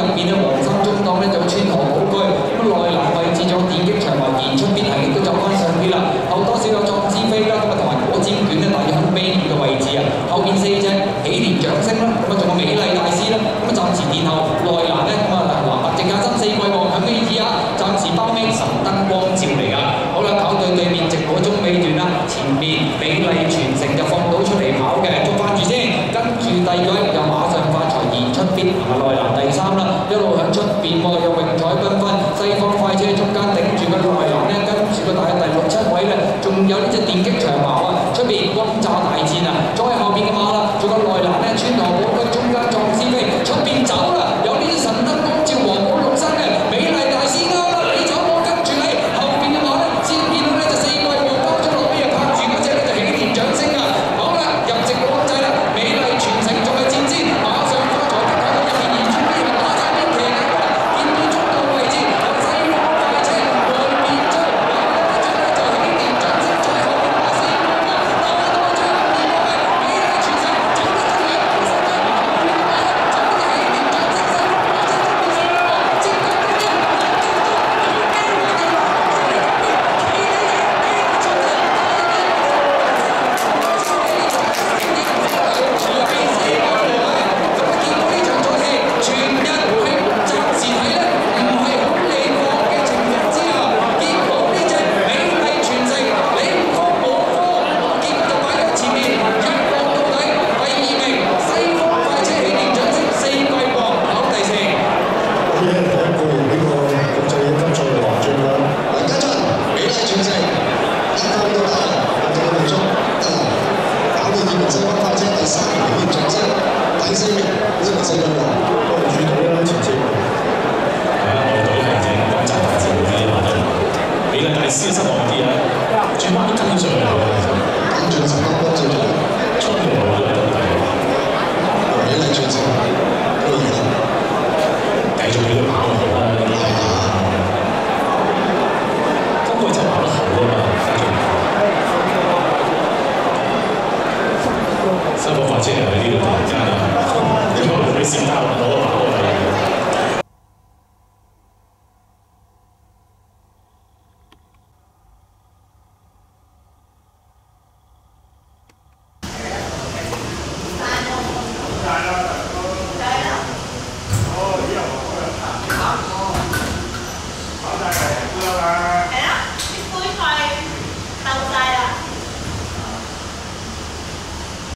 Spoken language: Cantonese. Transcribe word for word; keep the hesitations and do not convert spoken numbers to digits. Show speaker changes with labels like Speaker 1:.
Speaker 1: 入面咧，黃衫中檔咧就穿河寶區，咁內欄位置仲有電擊長矛延出必係，亦都走翻上邊啦。後多少有壯志飛啦，咁啊同埋果尖卷咧，大約喺尾段嘅位置啊。後邊四隻喜蓮掌聲啦，咁啊仲有美麗大師啦，咁啊暫時殿後內欄咧，咁啊華白淨亞新四季王響嘅意思啊，暫時包尾神燈光照嚟㗎。好啦，跑對對面直播中尾段啦，前面美麗傳承就放到出嚟跑嘅，捉翻住先，跟住第二位又馬上發財延出必行內欄第三啦，一路響出邊喎，又榮彩繽紛，西方快車中間頂住個內欄咧，跟住個大第六七位咧，仲有呢隻電擊長矛啊，出邊轟炸大戰啊，再後邊嘅馬啦，仲有內欄咧穿河寶區中間壯志飛，出邊走啦，有呢啲神燈光照黃寶綠身嘅美麗大師啱啦，你走我跟住你，後邊嘅馬咧先見到呢就四季王包咗落去啊，拍住嗰隻咧就喜蓮掌聲啊，好啦，入直個掣啦，美麗傳承仲係戰尖，馬上發財得睇到入面延出飛行打晒邊騎緊㗎啦，見到中道位置有西方快車外邊追，有呢隻咧就喜蓮掌聲，再後邊馬四季王多多張見到嘅美麗傳承走得出嚟，後邊嘅馬走得喜蓮掌聲西方快車出邊四季王接近呢邊，有機會有機會嘅馬出嚟呢邊，企喺嘅美麗傳承。全日喺暫時睇咧，唔係好利落嘅情況之下，結果呢隻美麗傳承你唔慌冇慌，結就擺喺前面，一望到底，第二名西方快車喜蓮掌聲四季王跑第四。
Speaker 2: 好嘢，第一個呢個國際一級賽華進啦，梁家俊美麗傳承一方到底，我哋嘅命中得嚟，搞到二名西方快車第三名喜蓮掌聲，第四名呢個四季王。主隊啦，前四名。
Speaker 3: 係啊，我哋隊係正轟炸大戰嗰啲馬得，美麗大師失望啲啊，轉彎都跟上嚟嘅，
Speaker 2: 跟住神燈光照住，
Speaker 3: 衝到我都係得睇。
Speaker 2: 美麗傳承都贏啦，
Speaker 3: 繼續俾佢跑啊！